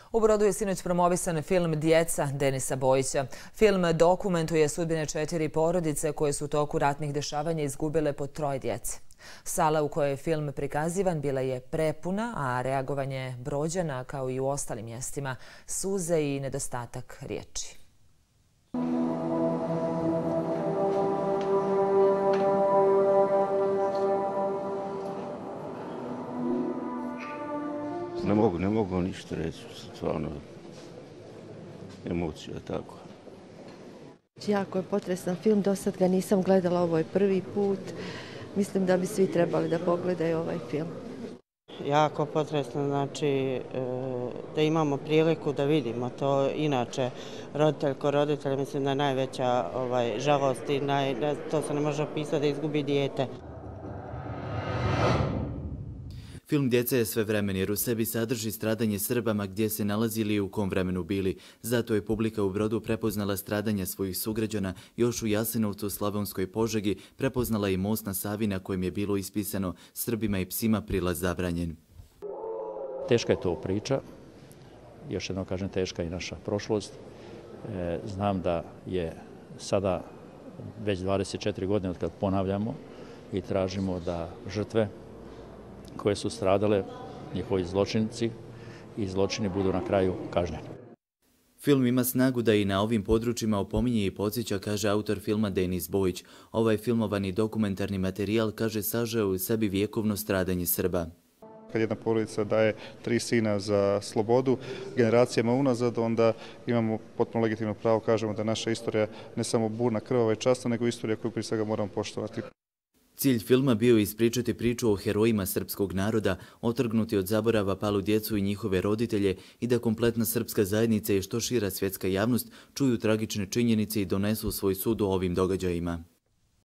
U Brodu je sinoć promovisan film Djeca Denisa Bojića. Film dokumentuje sudbine 4 porodice koje su u toku ratnih dešavanja izgubile po 3 djece. Sala u kojoj je film prikazivan bila je prepuna, a reagovanje Brođana, kao i u ostalim mjestima, suze i nedostatak riječi. Ne mogu ništa reći, stvarno emocija tako. Jako je potresan film, do sad ga nisam gledala, ovo je prvi put. Mislim da bi svi trebali da pogledaju ovaj film. Jako potresno, znači da imamo priliku da vidimo to. Inače, roditelj ko roditelj, mislim da je najveća žalost i to se ne može opisati da izgubi dijete. Film Djeca je svevremen jer u sebi sadrži stradanje Srbama gdje se nalazili i u kom vremenu bili. Zato je publika u Brodu prepoznala stradanja svojih sugrađana, još u Jasenovcu, Slavonskoj Požegi, prepoznala i most na Savi na kojem je bilo ispisano Srbima i psima prilaz zabranjen. Teška je to priča, još jednom kažem teška i naša prošlost. Znam da je sada već 24 godine od kad ponavljamo i tražimo da žrtve koje su stradale, njihovi zločinci i zločini budu na kraju kažnjeni. Film ima snagu da i na ovim područjima opominje i podsjeća, kaže autor filma Denis Bojić. Ovaj filmovani dokumentarni materijal, kaže, sažeo u sebi vjekovno stradanje Srba. Kad jedna porodica daje 3 sina za slobodu generacijama unazad, onda imamo potpuno legitimno pravo, kažemo da naša istorija ne samo burna, krvava i časna, nego istorija koju prije svega moramo poštovati. Cilj filma bio je ispričati priču o herojima srpskog naroda, otrgnuti od zaborava palu djecu i njihove roditelje i da kompletna srpska zajednica i što šira svjetska javnost čuju tragične činjenice i donesu svoj sud o ovim događajima.